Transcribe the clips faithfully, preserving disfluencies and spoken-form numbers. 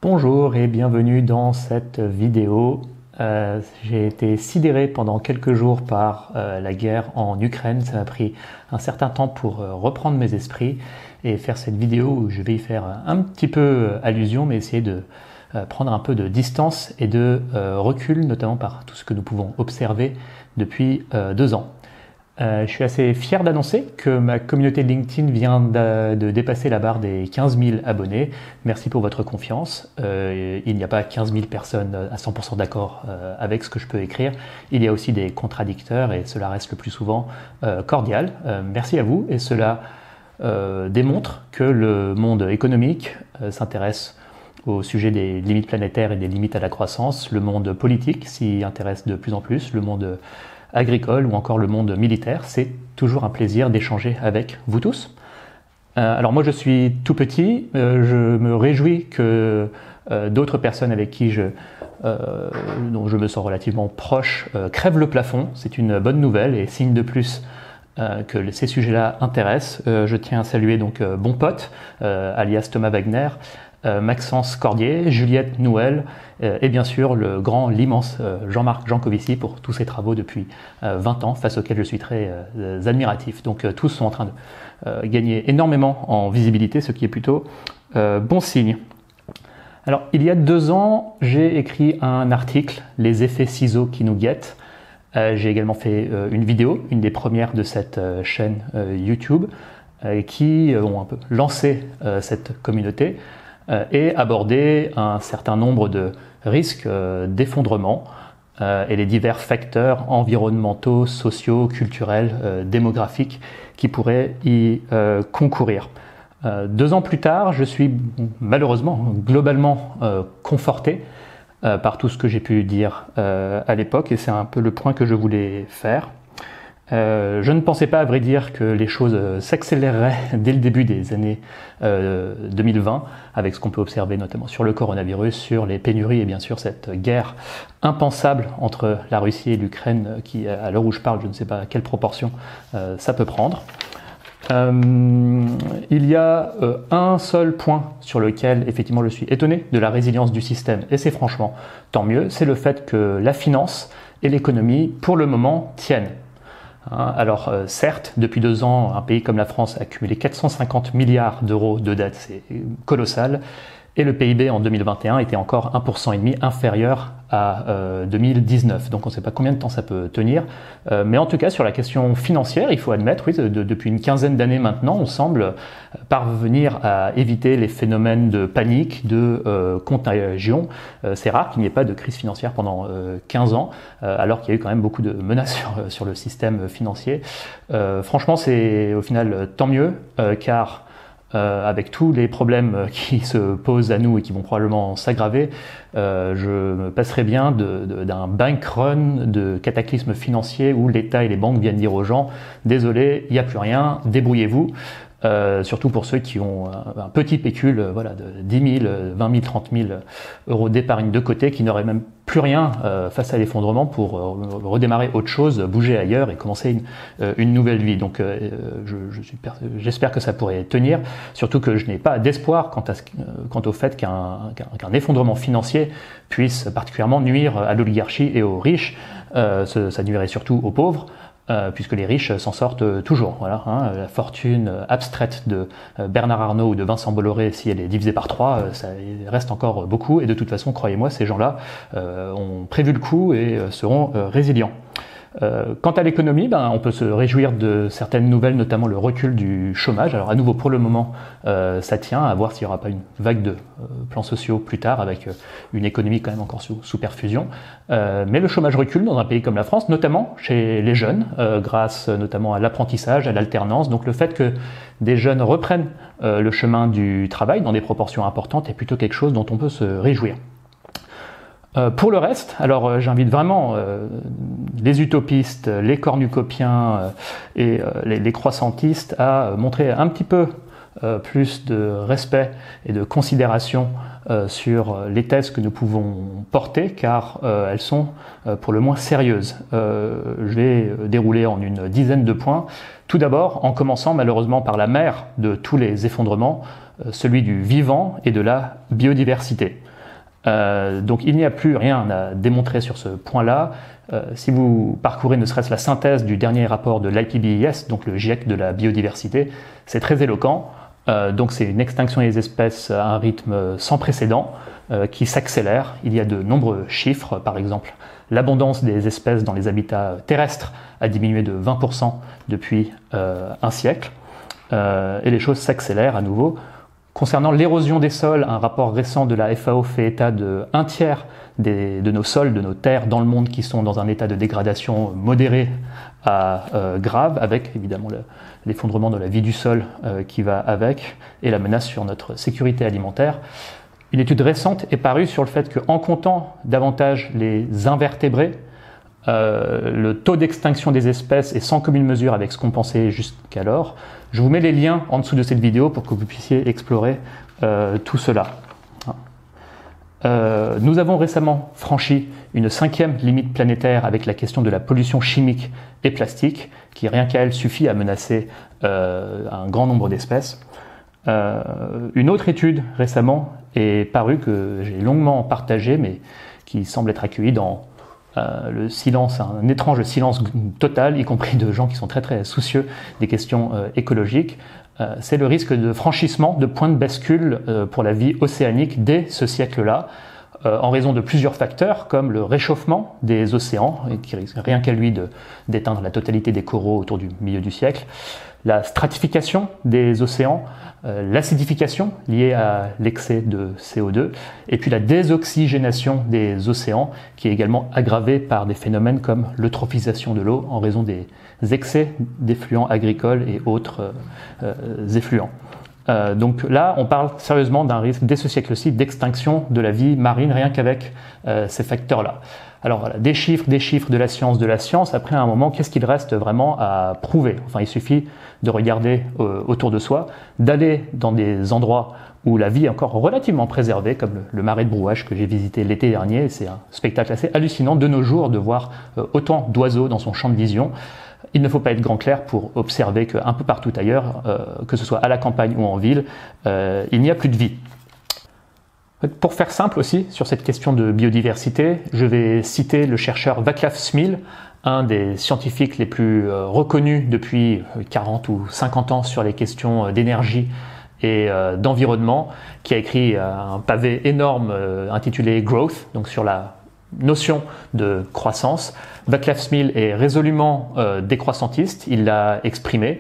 Bonjour et bienvenue dans cette vidéo. Euh, j'ai été sidéré pendant quelques jours par euh, la guerre en Ukraine. Ça m'a pris un certain temps pour euh, reprendre mes esprits et faire cette vidéo où je vais y faire un petit peu euh, allusion, mais essayer de euh, prendre un peu de distance et de euh, recul, notamment par tout ce que nous pouvons observer depuis euh, deux ans. Euh, je suis assez fier d'annoncer que ma communauté LinkedIn vient de, de dépasser la barre des quinze mille abonnés. Merci pour votre confiance. Euh, il n'y a pas quinze mille personnes à cent pour cent d'accord euh, avec ce que je peux écrire. Il y a aussi des contradicteurs et cela reste le plus souvent euh, cordial. Euh, merci à vous et cela euh, démontre que le monde économique euh, s'intéresse au sujet des limites planétaires et des limites à la croissance. Le monde politique s'y intéresse de plus en plus. Le monde agricole ou encore le monde militaire. C'est toujours un plaisir d'échanger avec vous tous. Euh, alors moi je suis tout petit, euh, je me réjouis que euh, d'autres personnes avec qui je, euh, dont je me sens relativement proche euh, crèvent le plafond. C'est une bonne nouvelle et signe de plus euh, que ces sujets-là intéressent. Euh, je tiens à saluer donc euh, Bon Pote, euh, alias Thomas Wagner, Euh, Maxence Cordier, Juliette Nouel euh, et bien sûr le grand, l'immense euh, Jean-Marc Jancovici pour tous ses travaux depuis euh, vingt ans, face auxquels je suis très euh, admiratif. Donc euh, tous sont en train de euh, gagner énormément en visibilité, ce qui est plutôt euh, bon signe. Alors il y a deux ans, j'ai écrit un article, Les effets ciseaux qui nous guettent. Euh, j'ai également fait euh, une vidéo, une des premières de cette euh, chaîne euh, YouTube, euh, qui euh, ont un peu lancé euh, cette communauté et aborder un certain nombre de risques d'effondrement et les divers facteurs environnementaux, sociaux, culturels, démographiques qui pourraient y concourir. Deux ans plus tard, je suis malheureusement globalement conforté par tout ce que j'ai pu dire à l'époque et c'est un peu le point que je voulais faire. Euh, je ne pensais pas, à vrai dire, que les choses euh, s'accéléreraient dès le début des années euh, deux mille vingt, avec ce qu'on peut observer notamment sur le coronavirus, sur les pénuries et bien sûr cette guerre impensable entre la Russie et l'Ukraine qui, à l'heure où je parle, je ne sais pas quelle proportion euh, ça peut prendre. Euh, il y a euh, un seul point sur lequel effectivement je suis étonné de la résilience du système et c'est franchement tant mieux, c'est le fait que la finance et l'économie pour le moment tiennent. Alors euh, certes, depuis deux ans, un pays comme la France a accumulé quatre cent cinquante milliards d'euros de dettes, c'est colossal, et le P I B en deux mille vingt et un était encore un virgule cinq pour cent inférieur à euh, deux mille dix-neuf. Donc on ne sait pas combien de temps ça peut tenir. Euh, mais en tout cas, sur la question financière, il faut admettre, oui, de, de, depuis une quinzaine d'années maintenant, on semble parvenir à éviter les phénomènes de panique, de euh, contagion. Euh, c'est rare qu'il n'y ait pas de crise financière pendant euh, quinze ans, euh, alors qu'il y a eu quand même beaucoup de menaces sur, sur le système financier. Euh, franchement, c'est au final tant mieux, euh, car Euh, avec tous les problèmes qui se posent à nous et qui vont probablement s'aggraver, euh, je me passerai bien de, de, d'un bank run, de cataclysmes financiers où l'État et les banques viennent dire aux gens « Désolé, il n'y a plus rien, débrouillez-vous ». Euh, surtout pour ceux qui ont un, un petit pécule euh, voilà, de dix mille, vingt mille, trente mille euros d'épargne de côté qui n'auraient même plus rien euh, face à l'effondrement pour euh, redémarrer autre chose, bouger ailleurs et commencer une, euh, une nouvelle vie. Donc euh, je, je suis j'espère que ça pourrait tenir, surtout que je n'ai pas d'espoir quant, à ce, euh, quant au fait qu'un, qu'un, qu'un effondrement financier puisse particulièrement nuire à l'oligarchie et aux riches. Euh, ce, ça nuirait surtout aux pauvres. Euh, puisque les riches s'en sortent toujours. Voilà, hein, la fortune abstraite de Bernard Arnault ou de Vincent Bolloré, si elle est divisée par trois, ça reste encore beaucoup. Et de toute façon, croyez-moi, ces gens-là euh, ont prévu le coup et euh, seront euh, résilients. Euh, quant à l'économie, ben, on peut se réjouir de certaines nouvelles, notamment le recul du chômage. Alors à nouveau, pour le moment, euh, ça tient, à voir s'il n'y aura pas une vague de euh, plans sociaux plus tard, avec euh, une économie quand même encore sous, sous perfusion. Euh, mais le chômage recule dans un pays comme la France, notamment chez les jeunes, euh, grâce notamment à l'apprentissage, à l'alternance. Donc le fait que des jeunes reprennent euh, le chemin du travail dans des proportions importantes est plutôt quelque chose dont on peut se réjouir. Euh, pour le reste, alors euh, j'invite vraiment euh, les utopistes, les cornucopiens euh, et euh, les, les croissantistes à euh, montrer un petit peu euh, plus de respect et de considération euh, sur les thèses que nous pouvons porter, car euh, elles sont euh, pour le moins sérieuses. Euh, je vais dérouler en une dizaine de points. Tout d'abord, en commençant malheureusement par la mère de tous les effondrements, euh, celui du vivant et de la biodiversité. Euh, donc il n'y a plus rien à démontrer sur ce point-là. Euh, si vous parcourez ne serait-ce la synthèse du dernier rapport de l'I P B E S, donc le GIEC de la biodiversité, c'est très éloquent. Euh, donc c'est une extinction des espèces à un rythme sans précédent euh, qui s'accélère. Il y a de nombreux chiffres, par exemple l'abondance des espèces dans les habitats terrestres a diminué de vingt pour cent depuis euh, un siècle, euh, et les choses s'accélèrent à nouveau. Concernant l'érosion des sols, un rapport récent de la F A O fait état de un tiers des, de nos sols, de nos terres dans le monde qui sont dans un état de dégradation modéré à euh, grave, avec évidemment l'effondrement de la vie du sol euh, qui va avec, et la menace sur notre sécurité alimentaire. Une étude récente est parue sur le fait qu'en comptant davantage les invertébrés, Euh, le taux d'extinction des espèces est sans commune mesure avec ce qu'on pensait jusqu'alors. Je vous mets les liens en dessous de cette vidéo pour que vous puissiez explorer euh, tout cela. Euh, nous avons récemment franchi une cinquième limite planétaire avec la question de la pollution chimique et plastique, qui rien qu'à elle suffit à menacer euh, un grand nombre d'espèces. Euh, une autre étude récemment est parue que j'ai longuement partagée, mais qui semble être accueillie dans Euh, le silence, un étrange silence total, y compris de gens qui sont très très soucieux des questions euh, écologiques. Euh, c'est le risque de franchissement de points de bascule euh, pour la vie océanique dès ce siècle-là, euh, en raison de plusieurs facteurs comme le réchauffement des océans, et qui risque rien qu'à lui de, d'éteindre la totalité des coraux autour du milieu du siècle, la stratification des océans, euh, l'acidification liée à l'excès de C O deux, et puis la désoxygénation des océans, qui est également aggravée par des phénomènes comme l'eutrophisation de l'eau en raison des excès d'effluents agricoles et autres euh, euh, effluents. Euh, donc là, on parle sérieusement d'un risque dès ce siècle-ci d'extinction de la vie marine, rien qu'avec euh, ces facteurs-là. Alors voilà, des chiffres, des chiffres, de la science, de la science. Après, à un moment, qu'est-ce qu'il reste vraiment à prouver? Enfin, il suffit de regarder euh, autour de soi, d'aller dans des endroits où la vie est encore relativement préservée, comme le, le marais de Brouage que j'ai visité l'été dernier. C'est un spectacle assez hallucinant de nos jours de voir euh, autant d'oiseaux dans son champ de vision. Il ne faut pas être grand clair pour observer qu'un peu partout ailleurs, euh, que ce soit à la campagne ou en ville, euh, il n'y a plus de vie. Pour faire simple aussi sur cette question de biodiversité, je vais citer le chercheur Václav Smil, un des scientifiques les plus euh, reconnus depuis quarante ou cinquante ans sur les questions d'énergie et euh, d'environnement, qui a écrit euh, un pavé énorme euh, intitulé Growth, donc sur la notion de croissance. Václav Smil est résolument euh, décroissantiste, il l'a exprimé.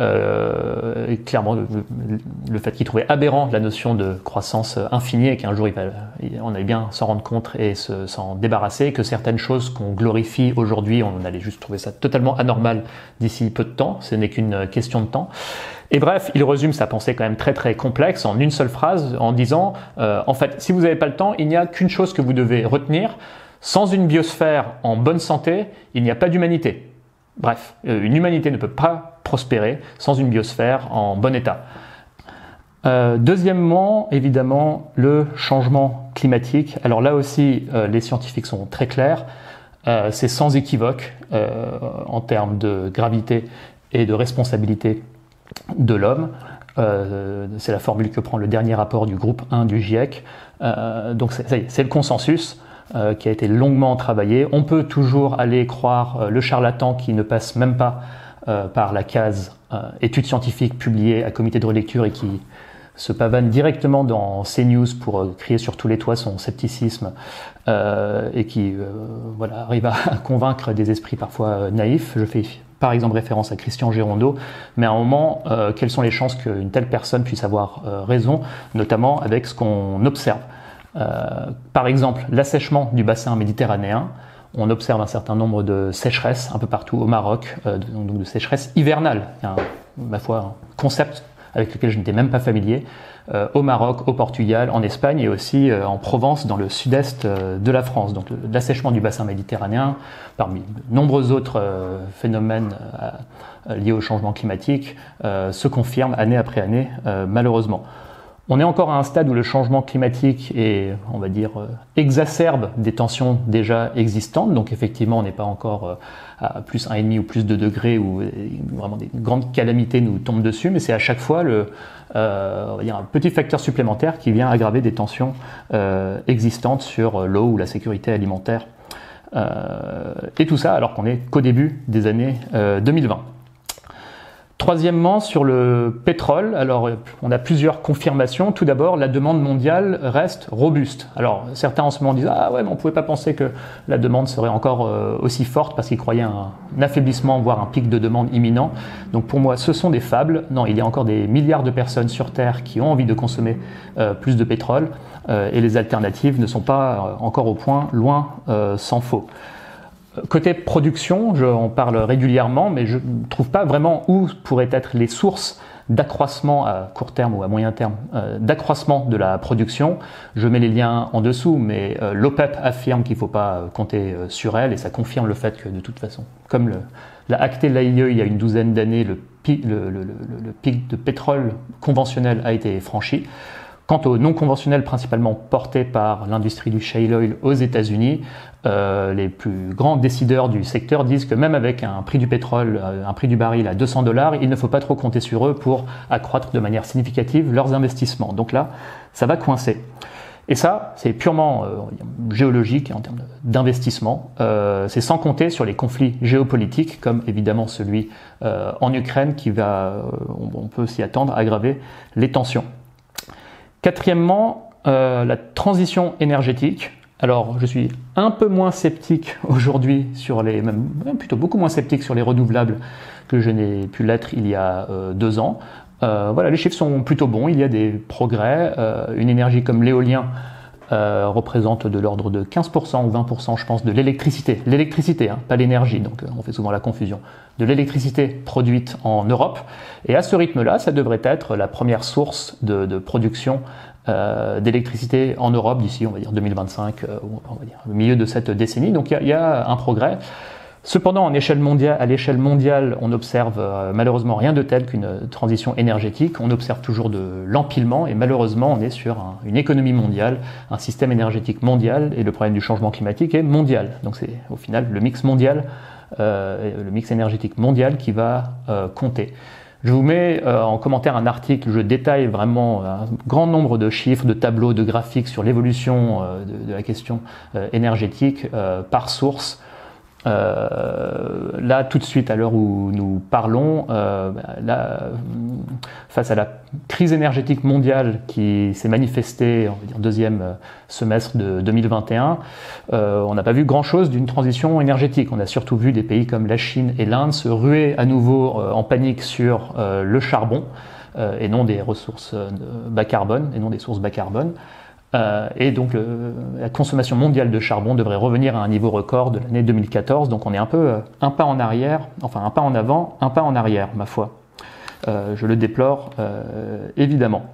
Euh, et clairement, le, le fait qu'il trouvait aberrant la notion de croissance infinie et qu'un jour il va, on allait bien s'en rendre compte et se, s'en débarrasser, que certaines choses qu'on glorifie aujourd'hui, on allait juste trouver ça totalement anormal d'ici peu de temps, ce n'est qu'une question de temps. Et bref, il résume sa pensée quand même très très complexe en une seule phrase en disant euh, en fait, si vous n'avez pas le temps, il n'y a qu'une chose que vous devez retenir: sans une biosphère en bonne santé, il n'y a pas d'humanité. Bref, une humanité ne peut pas prospérer sans une biosphère en bon état. Euh, deuxièmement, évidemment, le changement climatique. Alors là aussi, euh, les scientifiques sont très clairs. Euh, c'est sans équivoque euh, en termes de gravité et de responsabilité de l'homme. Euh, c'est la formule que prend le dernier rapport du groupe un du GIEC. Euh, donc c'est, ça y est, c'est le consensus. Euh, qui a été longuement travaillé. On peut toujours aller croire euh, le charlatan qui ne passe même pas euh, par la case euh, études scientifiques publiées à comité de relecture et qui se pavane directement dans CNews pour euh, crier sur tous les toits son scepticisme euh, et qui euh, voilà, arrive à convaincre des esprits parfois euh, naïfs. Je fais par exemple référence à Christian Gérondeau, mais à un moment, euh, quelles sont les chances qu'une telle personne puisse avoir euh, raison, notamment avec ce qu'on observe. Euh, par exemple, l'assèchement du bassin méditerranéen. On observe un certain nombre de sécheresses un peu partout au Maroc, euh, donc de sécheresses hivernales. Il y a un, ma foi, un concept avec lequel je n'étais même pas familier. Euh, au Maroc, au Portugal, en Espagne et aussi euh, en Provence, dans le sud-est euh, de la France. Donc l'assèchement du bassin méditerranéen, parmi de nombreux autres euh, phénomènes euh, liés au changement climatique, euh, se confirme année après année, euh, malheureusement. On est encore à un stade où le changement climatique est, on va dire, euh, exacerbe des tensions déjà existantes. Donc effectivement, on n'est pas encore euh, à plus un virgule cinq ou plus de degrés où euh, vraiment des grandes calamités nous tombent dessus, mais c'est à chaque fois le, euh, on va dire un petit facteur supplémentaire qui vient aggraver des tensions euh, existantes sur l'eau ou la sécurité alimentaire. Euh, et tout ça alors qu'on est qu'au début des années euh, deux mille vingt. Troisièmement, sur le pétrole, alors on a plusieurs confirmations. Tout d'abord, la demande mondiale reste robuste. Alors certains en ce moment disent « Ah ouais, mais on ne pouvait pas penser que la demande serait encore euh, aussi forte parce qu'ils croyaient un, un affaiblissement, voire un pic de demande imminent. » Donc pour moi, ce sont des fables. Non, il y a encore des milliards de personnes sur Terre qui ont envie de consommer euh, plus de pétrole euh, et les alternatives ne sont pas euh, encore au point, loin euh, s'en faut. Côté production, je en parle régulièrement, mais je ne trouve pas vraiment où pourraient être les sources d'accroissement à court terme ou à moyen terme, euh, d'accroissement de la production. Je mets les liens en dessous, mais euh, l'OPEP affirme qu'il ne faut pas compter euh, sur elle, et ça confirme le fait que de toute façon, comme le, l'a acté l'A I E il y a une douzaine d'années, le, le, le, le, le pic de pétrole conventionnel a été franchi. Quant au non conventionnel, principalement porté par l'industrie du shale oil aux États-Unis, euh, les plus grands décideurs du secteur disent que même avec un prix du pétrole, euh, un prix du baril à deux cents dollars, il ne faut pas trop compter sur eux pour accroître de manière significative leurs investissements. Donc là, ça va coincer. Et ça, c'est purement euh, géologique en termes d'investissement. Euh, c'est sans compter sur les conflits géopolitiques, comme évidemment celui euh, en Ukraine, qui va, euh, on, on peut s'y attendre, aggraver les tensions. Quatrièmement, euh, la transition énergétique. Alors, je suis un peu moins sceptique aujourd'hui sur les, même, même plutôt beaucoup moins sceptique sur les renouvelables que je n'ai pu l'être il y a euh, deux ans. Euh, voilà, les chiffres sont plutôt bons, il y a des progrès. Euh, une énergie comme l'éolien euh, représente de l'ordre de quinze pour cent ou vingt pour cent, je pense, de l'électricité. L'électricité, hein, pas l'énergie, donc euh, on fait souvent la confusion. De l'électricité produite en Europe. Et à ce rythme-là, ça devrait être la première source de, de production euh, d'électricité en Europe d'ici, on va dire, deux mille vingt-cinq, euh, on va dire, au milieu de cette décennie. Donc il y, y a un progrès. Cependant, en échelle mondiale, à l'échelle mondiale, on observe euh, malheureusement rien de tel qu'une transition énergétique. On observe toujours de l'empilement et malheureusement, on est sur un, une économie mondiale, un système énergétique mondial et le problème du changement climatique est mondial. Donc c'est au final le mix mondial, euh, le mix énergétique mondial qui va euh, compter. Je vous mets euh, en commentaire un article, je détaille vraiment un grand nombre de chiffres, de tableaux, de graphiques sur l'évolution euh, de, de la question euh, énergétique euh, par source. Euh, là, tout de suite, à l'heure où nous parlons, euh, là, face à la crise énergétique mondiale qui s'est manifestée, on va dire, deuxième semestre de deux mille vingt et un, euh, on n'a pas vu grand-chose d'une transition énergétique. On a surtout vu des pays comme la Chine et l'Inde se ruer à nouveau euh, en panique sur euh, le charbon euh, et non des ressources euh, bas carbone, et non des sources bas carbone. Euh, et donc le, la consommation mondiale de charbon devrait revenir à un niveau record de l'année deux mille quatorze. Donc on est un peu euh, un pas en arrière, enfin un pas en avant, un pas en arrière, ma foi. Euh, je le déplore euh, évidemment.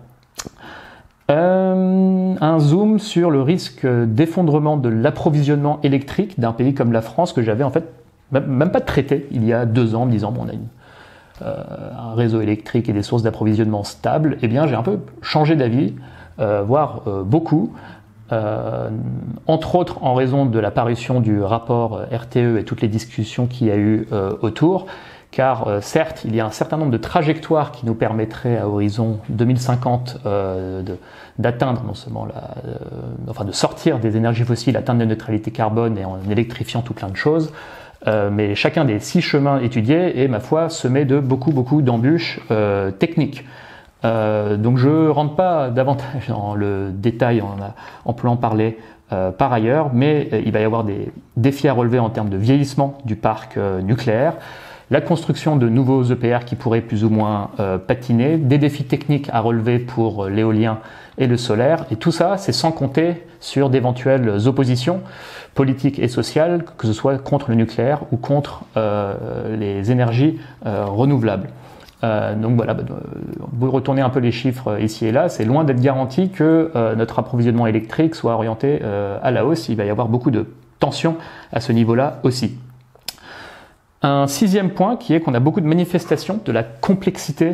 Euh, un zoom sur le risque d'effondrement de l'approvisionnement électrique d'un pays comme la France que j'avais en fait même, même pas traité il y a deux ans, en me disant bon, on a une, euh, un réseau électrique et des sources d'approvisionnement stables. Eh bien j'ai un peu changé d'avis. Euh, voire euh, beaucoup, euh, entre autres en raison de la parution du rapport R T E et toutes les discussions qu'il y a eu euh, autour, car euh, certes, il y a un certain nombre de trajectoires qui nous permettraient à horizon deux mille cinquante euh, de, d'atteindre non seulement la, euh, enfin de sortir des énergies fossiles, atteindre la neutralité carbone et en électrifiant tout plein de choses, euh, mais chacun des six chemins étudiés est, ma foi, semé de beaucoup beaucoup d'embûches euh, techniques. Euh, donc je rentre pas davantage dans le détail, on, a, on peut en parler euh, par ailleurs, mais euh, il va y avoir des défis à relever en termes de vieillissement du parc euh, nucléaire, la construction de nouveaux E P R qui pourraient plus ou moins euh, patiner, des défis techniques à relever pour euh, l'éolien et le solaire, et tout ça c'est sans compter sur d'éventuelles oppositions politiques et sociales, que ce soit contre le nucléaire ou contre euh, les énergies euh, renouvelables. Euh, donc voilà, bah, vous retournez un peu les chiffres ici et là, c'est loin d'être garanti que euh, notre approvisionnement électrique soit orienté euh, à la hausse. Il va y avoir beaucoup de tensions à ce niveau-là aussi. Un sixième point qui est qu'on a beaucoup de manifestations de la complexité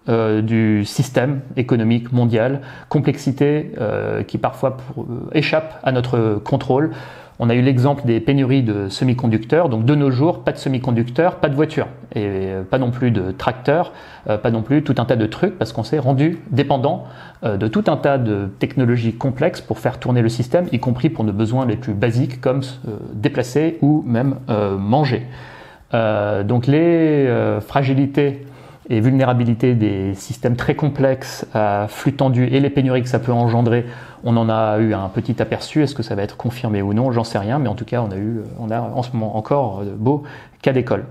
euh, du système économique mondial, complexité euh, qui parfois pour, euh, échappe à notre contrôle. On a eu l'exemple des pénuries de semi-conducteurs, donc de nos jours, pas de semi-conducteurs, pas de voitures, et euh, pas non plus de tracteurs, euh, pas non plus tout un tas de trucs, parce qu'on s'est rendu dépendant euh, de tout un tas de technologies complexes pour faire tourner le système, y compris pour nos besoins les plus basiques, comme euh, déplacer ou même euh, manger. Euh, donc les euh, fragilités et vulnérabilités des systèmes très complexes à flux tendu et les pénuries que ça peut engendrer, on en a eu un petit aperçu. Est-ce que ça va être confirmé ou non? J'en sais rien, mais en tout cas, on a eu, on a en ce moment encore de beaux cas d'école.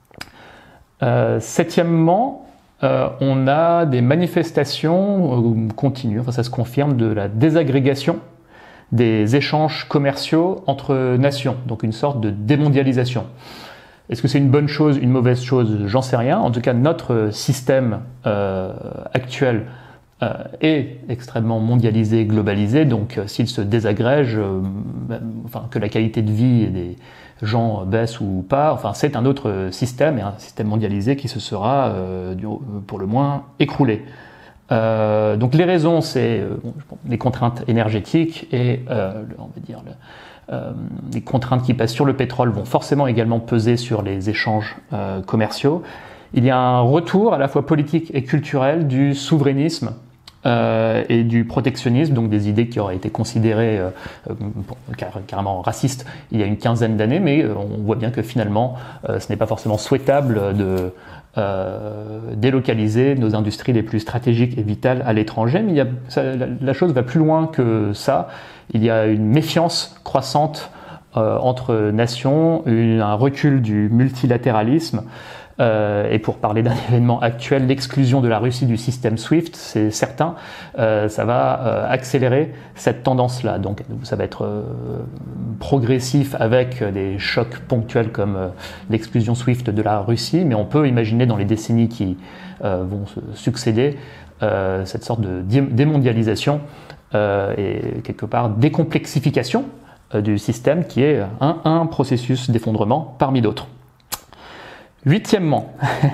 Euh, septièmement, euh, on a des manifestations euh, continues, enfin ça se confirme, de la désagrégation des échanges commerciaux entre nations, donc une sorte de démondialisation. Est-ce que c'est une bonne chose, une mauvaise chose? J'en sais rien. En tout cas, notre système euh, actuel euh, est extrêmement mondialisé, globalisé. Donc, euh, s'il se désagrège, euh, enfin, que la qualité de vie des gens baisse ou pas, enfin, c'est un autre système et un système mondialisé qui se sera, euh, pour le moins, écroulé. Euh, donc, les raisons, c'est euh, les contraintes énergétiques et, euh, on va dire, le, Euh, les contraintes qui pèsent sur le pétrole vont forcément également peser sur les échanges euh, commerciaux. Il y a un retour à la fois politique et culturel du souverainisme euh, et du protectionnisme, donc des idées qui auraient été considérées euh, bon, car, carrément racistes il y a une quinzaine d'années, mais euh, on voit bien que finalement euh, ce n'est pas forcément souhaitable de euh, délocaliser nos industries les plus stratégiques et vitales à l'étranger, mais il y a, ça, la, la chose va plus loin que ça. Il y a une méfiance croissante euh, entre nations, une, un recul du multilatéralisme. Euh, et pour parler d'un événement actuel, l'exclusion de la Russie du système SWIFT, c'est certain, euh, ça va euh, accélérer cette tendance-là. Donc ça va être euh, progressif avec des chocs ponctuels comme euh, l'exclusion SWIFT de la Russie, mais on peut imaginer dans les décennies qui euh, vont se succéder euh, cette sorte de démondialisation Euh, et quelque part décomplexification euh, du système qui est un, un processus d'effondrement parmi d'autres. Huitièmement,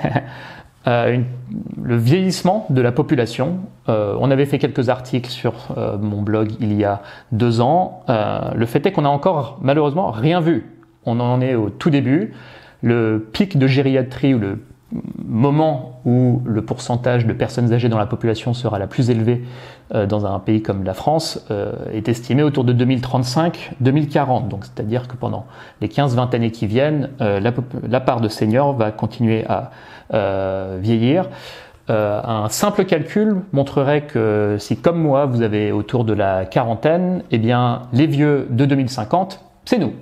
euh, une, le vieillissement de la population. Euh, on avait fait quelques articles sur euh, mon blog il y a deux ans. Euh, le fait est qu'on n'a encore malheureusement rien vu. On en est au tout début. Le pic de gériatrie ou le moment où le pourcentage de personnes âgées dans la population sera la plus élevée euh, dans un pays comme la France euh, est estimé autour de deux mille trente-cinq deux mille quarante. Donc, c'est-à-dire que pendant les quinze vingt années qui viennent, euh, la, la part de seniors va continuer à euh, vieillir. Euh, un simple calcul montrerait que si, comme moi, vous avez autour de la quarantaine, eh bien, les vieux de deux mille cinquante, c'est nous.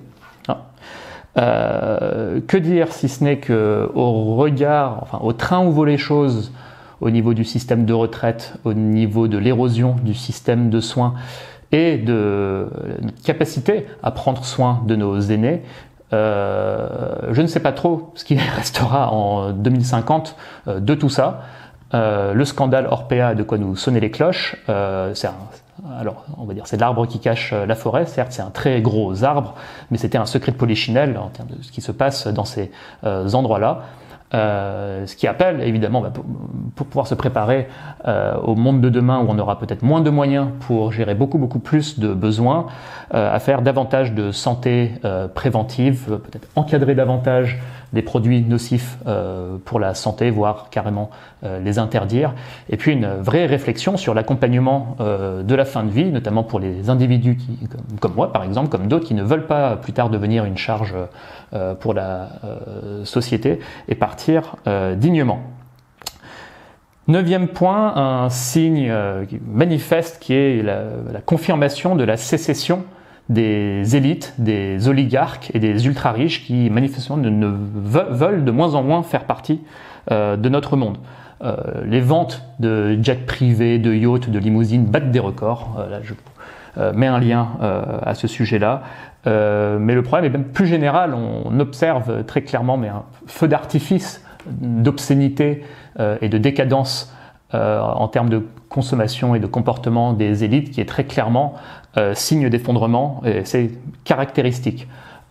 Euh, que dire si ce n'est que au regard, enfin au train où vont les choses, au niveau du système de retraite, au niveau de l'érosion du système de soins et de notre capacité à prendre soin de nos aînés, euh, je ne sais pas trop ce qui restera en deux mille cinquante euh, de tout ça. Euh, le scandale Orpea a de quoi nous sonner les cloches. Euh, c'est un, alors, on va dire, c'est l'arbre qui cache la forêt. Certes, c'est un très gros arbre, mais c'était un secret de polichinelle en termes de ce qui se passe dans ces euh, endroits-là. Euh, ce qui appelle, évidemment, bah, pour, pour pouvoir se préparer euh, au monde de demain où on aura peut-être moins de moyens pour gérer beaucoup, beaucoup plus de besoins, euh, à faire davantage de santé euh, préventive, peut-être encadrer davantage des produits nocifs euh, pour la santé, voire carrément euh, les interdire. Et puis une vraie réflexion sur l'accompagnement euh, de la fin de vie, notamment pour les individus qui, comme, comme moi par exemple, comme d'autres, qui ne veulent pas plus tard devenir une charge euh, pour la euh, société et partir euh, dignement. Neuvième point, un signe euh, manifeste qui est la, la confirmation de la sécession des élites, des oligarques et des ultra-riches qui manifestement ne, ne veulent de moins en moins faire partie euh, de notre monde. Euh, les ventes de jets privés, de yachts, de limousines battent des records. Euh, là, je euh, mets un lien euh, à ce sujet-là. Euh, mais le problème est même plus général. On observe très clairement mais un feu d'artifice d'obscénité euh, et de décadence euh, en termes de consommation et de comportement des élites qui est très clairement euh, signe d'effondrement, et c'est caractéristique.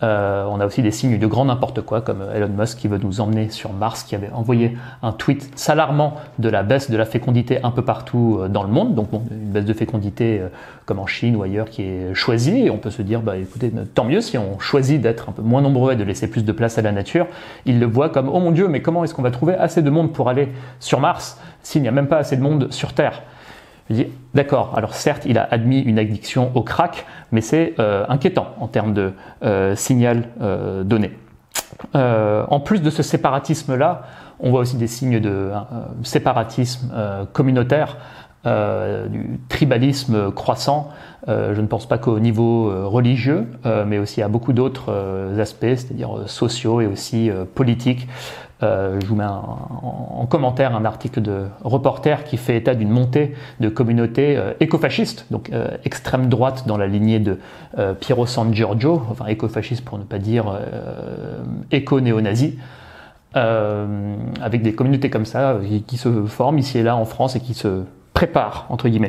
Euh, on a aussi des signes de grand n'importe quoi, comme Elon Musk qui veut nous emmener sur Mars, qui avait envoyé un tweet s'alarmant de la baisse de la fécondité un peu partout dans le monde. Donc bon, une baisse de fécondité euh, comme en Chine ou ailleurs qui est choisie. Et on peut se dire, bah écoutez, tant mieux si on choisit d'être un peu moins nombreux et de laisser plus de place à la nature. Il le voit comme, oh mon Dieu, mais comment est-ce qu'on va trouver assez de monde pour aller sur Mars s'il n'y a même pas assez de monde sur Terre? Je dis, d'accord, alors certes, il a admis une addiction au crack, mais c'est euh, inquiétant en termes de euh, signal euh, donné. Euh, en plus de ce séparatisme-là, on voit aussi des signes de euh, séparatisme euh, communautaire, euh, du tribalisme croissant. Euh, je ne pense pas qu'au niveau euh, religieux, euh, mais aussi à beaucoup d'autres euh, aspects, c'est-à-dire euh, sociaux et aussi euh, politiques. Euh, je vous mets un, en, en commentaire un article de Reporter qui fait état d'une montée de communautés euh, écofascistes, donc euh, extrême droite dans la lignée de euh, Piero San Giorgio, enfin écofasciste pour ne pas dire euh, éco-néo-nazi, euh, avec des communautés comme ça qui, qui se forment ici et là en France et qui se préparent, entre guillemets.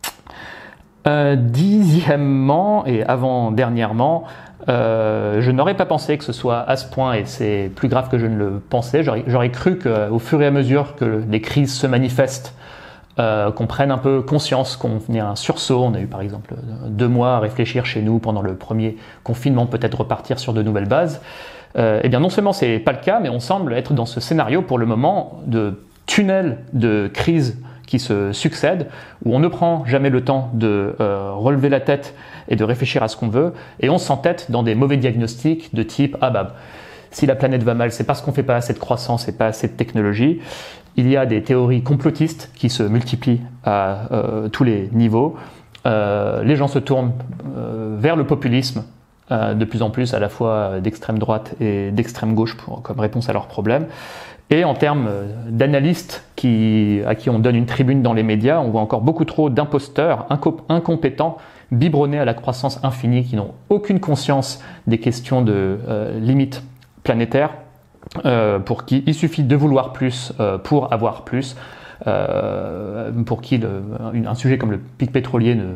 Euh, dixièmement et avant-dernièrement, euh, je n'aurais pas pensé que ce soit à ce point, et c'est plus grave que je ne le pensais. J'aurais cru qu'au fur et à mesure que les crises se manifestent, euh, qu'on prenne un peu conscience, qu'on venait un sursaut. On a eu par exemple deux mois à réfléchir chez nous pendant le premier confinement, peut-être repartir sur de nouvelles bases. Euh, eh bien non seulement c'est pas le cas, mais on semble être dans ce scénario pour le moment de tunnel de crise qui se succèdent, où on ne prend jamais le temps de euh, relever la tête et de réfléchir à ce qu'on veut, et on s'entête dans des mauvais diagnostics de type « Ah bah, si la planète va mal, c'est parce qu'on ne fait pas assez de croissance et pas assez de technologie ». Il y a des théories complotistes qui se multiplient à euh, tous les niveaux. Euh, les gens se tournent euh, vers le populisme, euh, de plus en plus à la fois d'extrême droite et d'extrême gauche pour, comme réponse à leurs problèmes. Et en termes d'analystes qui, à qui on donne une tribune dans les médias, on voit encore beaucoup trop d'imposteurs, incompétents, biberonnés à la croissance infinie, qui n'ont aucune conscience des questions de euh, limites planétaires, euh, pour qui il suffit de vouloir plus euh, pour avoir plus, euh, pour qui le, un sujet comme le pic pétrolier ne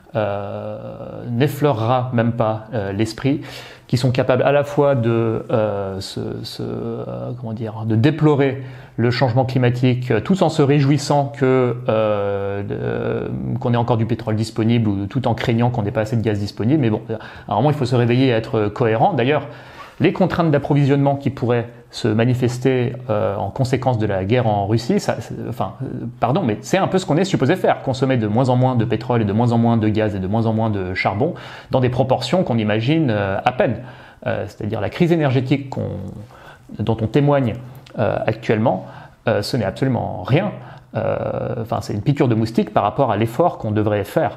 Euh, n'effleurera même pas euh, l'esprit, qui sont capables à la fois de, euh, se, se, euh, comment dire, de déplorer le changement climatique euh, tout en se réjouissant que, euh, euh, qu'on ait encore du pétrole disponible, ou tout en craignant qu'on n'ait pas assez de gaz disponible. Mais bon, à un moment il faut se réveiller et être cohérent. D'ailleurs, les contraintes d'approvisionnement qui pourraient se manifester euh, en conséquence de la guerre en Russie, ça, enfin, euh, pardon, mais c'est un peu ce qu'on est supposé faire, consommer de moins en moins de pétrole et de moins en moins de gaz et de moins en moins de charbon dans des proportions qu'on imagine euh, à peine. Euh, c'est-à-dire la crise énergétique qu'on, dont on témoigne euh, actuellement, euh, ce n'est absolument rien. Euh, enfin, c'est une piqûre de moustique par rapport à l'effort qu'on devrait faire.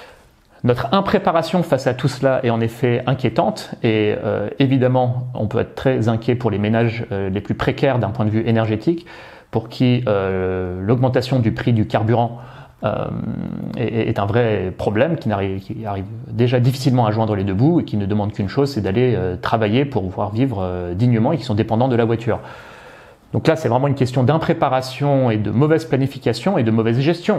Notre impréparation face à tout cela est en effet inquiétante, et euh, évidemment on peut être très inquiet pour les ménages euh, les plus précaires d'un point de vue énergétique, pour qui euh, l'augmentation du prix du carburant euh, est, est un vrai problème, qui arrive, qui arrive déjà difficilement à joindre les deux bouts, et qui ne demande qu'une chose, c'est d'aller euh, travailler pour pouvoir vivre euh, dignement, et qui sont dépendants de la voiture. Donc là c'est vraiment une question d'impréparation et de mauvaise planification et de mauvaise gestion.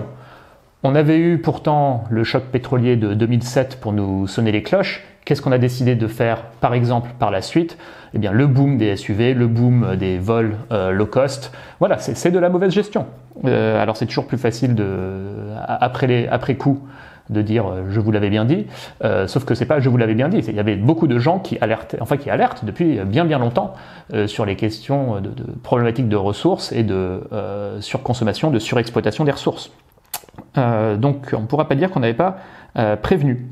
On avait eu pourtant le choc pétrolier de deux mille sept pour nous sonner les cloches. Qu'est-ce qu'on a décidé de faire, par exemple, par la suite? Eh bien, le boom des S U V, le boom des vols euh, low cost. Voilà, c'est de la mauvaise gestion. Euh, alors, c'est toujours plus facile de, après, les, après coup de dire euh, je vous l'avais bien dit, euh, sauf que c'est pas je vous l'avais bien dit. Il y avait beaucoup de gens qui alertent, enfin qui alertent depuis bien bien longtemps euh, sur les questions de, de problématiques de ressources et de euh, surconsommation, de surexploitation des ressources. Euh, donc on ne pourra pas dire qu'on n'avait pas euh, prévenu.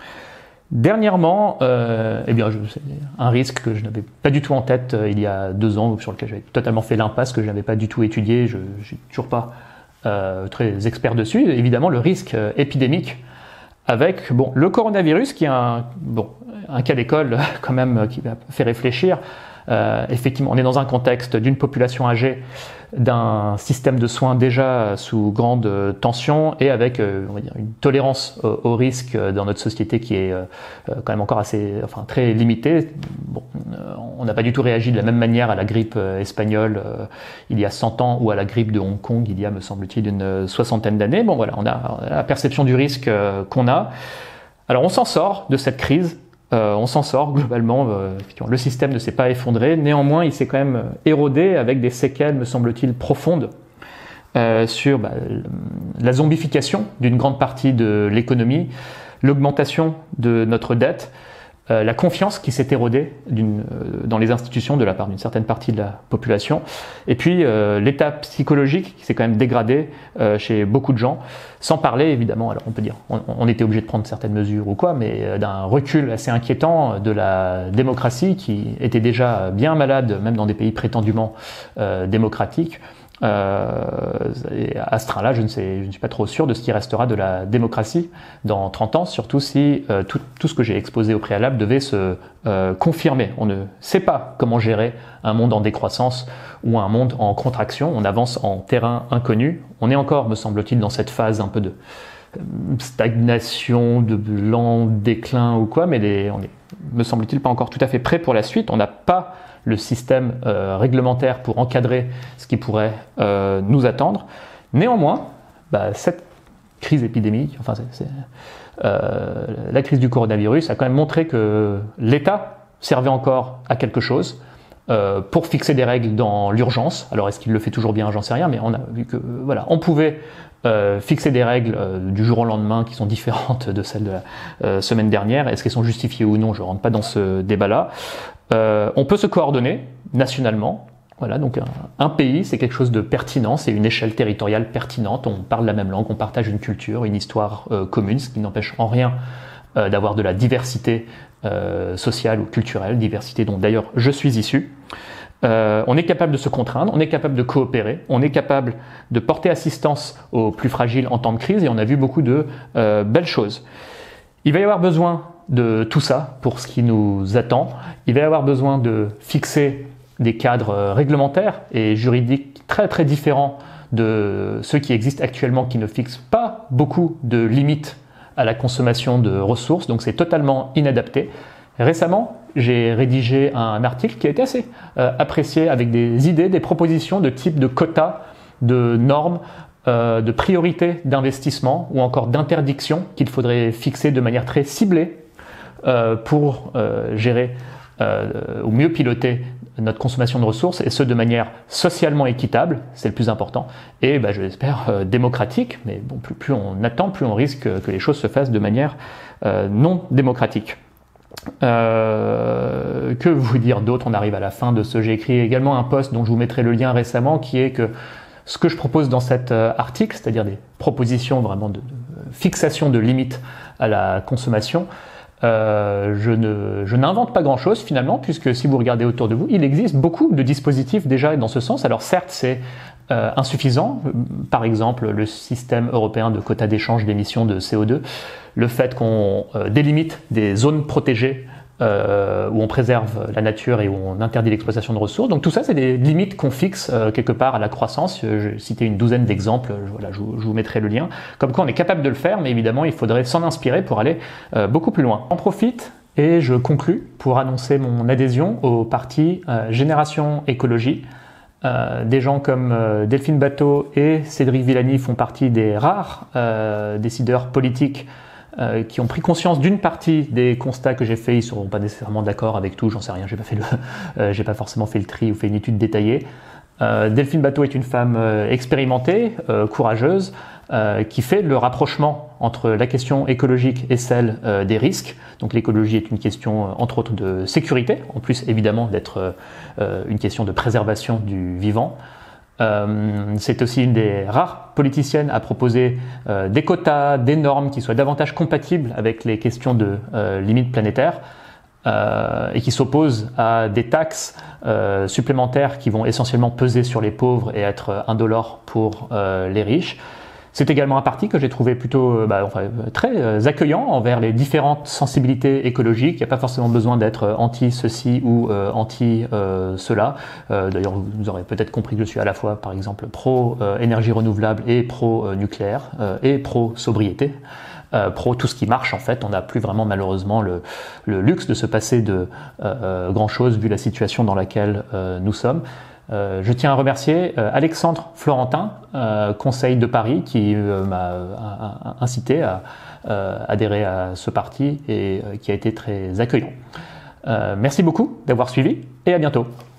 Dernièrement, euh, eh bien, c'est un risque que je n'avais pas du tout en tête euh, il y a deux ans, sur lequel j'avais totalement fait l'impasse, que je n'avais pas du tout étudié, je ne suis toujours pas euh, très expert dessus. Évidemment, le risque euh, épidémique avec bon, le coronavirus, qui est un, bon, un cas d'école quand même qui m'a fait réfléchir. Euh, effectivement, on est dans un contexte d'une population âgée, d'un système de soins déjà sous grande tension, et avec euh, on va dire, une tolérance au, au risque dans notre société qui est euh, quand même encore assez, enfin, très limitée. Bon, euh, on n'a pas du tout réagi de la même manière à la grippe euh, espagnole euh, il y a cent ans, ou à la grippe de Hong Kong il y a, me semble-t-il, une soixantaine d'années. Bon voilà, on a, on a la perception du risque euh, qu'on a. Alors on s'en sort de cette crise Euh, on s'en sort globalement, euh, le système ne s'est pas effondré, néanmoins il s'est quand même érodé avec des séquelles, me semble-t-il, profondes euh, sur bah, la zombification d'une grande partie de l'économie, l'augmentation de notre dette, euh, la confiance qui s'est érodée d'une, euh, dans les institutions de la part d'une certaine partie de la population, et puis euh, l'état psychologique qui s'est quand même dégradé euh, chez beaucoup de gens, sans parler évidemment, alors on peut dire, on, on était obligé de prendre certaines mesures ou quoi, mais euh, d'un recul assez inquiétant de la démocratie qui était déjà bien malade, même dans des pays prétendument euh, démocratiques. Euh, et à ce train-là, je ne sais, je ne suis pas trop sûr de ce qui restera de la démocratie dans trente ans, surtout si euh, tout, tout ce que j'ai exposé au préalable devait se euh, confirmer. On ne sait pas comment gérer un monde en décroissance ou un monde en contraction. On avance en terrain inconnu. On est encore, me semble-t-il, dans cette phase un peu de stagnation, de lent déclin ou quoi, mais les, on est, me semble-t-il, pas encore tout à fait prêt pour la suite. On n'a pas le système euh, réglementaire pour encadrer ce qui pourrait euh, nous attendre. Néanmoins, bah, cette crise épidémique, enfin c'est, c'est, euh, la crise du coronavirus a quand même montré que l'État servait encore à quelque chose euh, pour fixer des règles dans l'urgence. Alors est-ce qu'il le fait toujours bien, j'en sais rien, mais on a vu que voilà, on pouvait Euh, fixer des règles euh, du jour au lendemain qui sont différentes de celles de la euh, semaine dernière. Est-ce qu'elles sont justifiées ou non? Je ne rentre pas dans ce débat-là. Euh, on peut se coordonner nationalement. Voilà, donc un, un pays, c'est quelque chose de pertinent, c'est une échelle territoriale pertinente. On parle la même langue, on partage une culture, une histoire euh, commune, ce qui n'empêche en rien euh, d'avoir de la diversité euh, sociale ou culturelle, diversité dont d'ailleurs je suis issu. Euh, on est capable de se contraindre, on est capable de coopérer, on est capable de porter assistance aux plus fragiles en temps de crise et on a vu beaucoup de euh, belles choses. Il va y avoir besoin de tout ça pour ce qui nous attend. Il va y avoir besoin de fixer des cadres réglementaires et juridiques très très différents de ceux qui existent actuellement, qui ne fixent pas beaucoup de limites à la consommation de ressources, donc c'est totalement inadapté. Récemment, j'ai rédigé un article qui a été assez euh, apprécié avec des idées, des propositions de type de quotas, de normes, euh, de priorités d'investissement ou encore d'interdictions qu'il faudrait fixer de manière très ciblée euh, pour euh, gérer euh, ou mieux piloter notre consommation de ressources et ce de manière socialement équitable, c'est le plus important, et bah, je l'espère euh, démocratique, mais bon, plus, plus on attend, plus on risque que les choses se fassent de manière euh, non démocratique. Euh, que vous dire d'autre? On arrive à la fin de ce. J'ai écrit également un post dont je vous mettrai le lien récemment, qui est que ce que je propose dans cet euh, article, c'est-à-dire des propositions vraiment de, de fixation de limites à la consommation, euh, je, ne, je n'invente pas grand-chose finalement, puisque si vous regardez autour de vous, il existe beaucoup de dispositifs déjà dans ce sens. Alors certes, c'est euh, insuffisant. Par exemple, le système européen de quotas d'échange d'émissions de C O deux, le fait qu'on euh, délimite des zones protégées euh, où on préserve la nature et où on interdit l'exploitation de ressources. Donc tout ça, c'est des limites qu'on fixe euh, quelque part à la croissance. J'ai cité une douzaine d'exemples, voilà, je, je vous mettrai le lien. Comme quoi on est capable de le faire, mais évidemment il faudrait s'en inspirer pour aller euh, beaucoup plus loin. J'en profite et je conclus pour annoncer mon adhésion au parti euh, Génération Écologie. Euh, des gens comme euh, Delphine Batho et Cédric Villani font partie des rares euh, décideurs politiques euh, qui ont pris conscience d'une partie des constats que j'ai faits. Ils ne seront pas nécessairement d'accord avec tout, j'en sais rien, j'ai pas fait le, euh, j'ai pas forcément fait le tri ou fait une étude détaillée. Euh, Delphine Batho est une femme euh, expérimentée, euh, courageuse, euh, qui fait le rapprochement entre la question écologique et celle euh, des risques. Donc l'écologie est une question, euh, entre autres, de sécurité, en plus évidemment d'être euh, une question de préservation du vivant. Euh, c'est aussi une des rares politiciennes à proposer euh, des quotas, des normes qui soient davantage compatibles avec les questions de euh, limites planétaires. Euh, et qui s'oppose à des taxes euh, supplémentaires qui vont essentiellement peser sur les pauvres et être indolores pour euh, les riches. C'est également un parti que j'ai trouvé plutôt bah, enfin, très accueillant envers les différentes sensibilités écologiques. Il n'y a pas forcément besoin d'être anti-ceci ou euh, anti-cela. Euh, D'ailleurs, vous aurez peut-être compris que je suis à la fois, par exemple, pro-énergie renouvelable et pro-nucléaire euh, et pro-sobriété. Euh, pro tout ce qui marche en fait, on n'a plus vraiment malheureusement le, le luxe de se passer de euh, grand chose vu la situation dans laquelle euh, nous sommes. Euh, je tiens à remercier euh, Alexandre Florentin, euh, conseil de Paris, qui euh, m'a incité à euh, adhérer à ce parti et euh, qui a été très accueillant. Euh, merci beaucoup d'avoir suivi et à bientôt.